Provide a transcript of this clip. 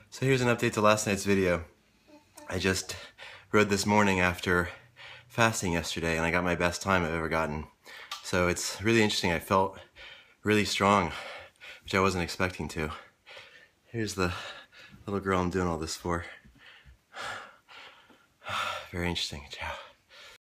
So here's an update to last night's video. I just rode this morning after fasting yesterday and I got my best time I've ever gotten. So it's really interesting. I felt really strong, which I wasn't expecting to. Here's the little girl I'm doing all this for. Very interesting. Ciao.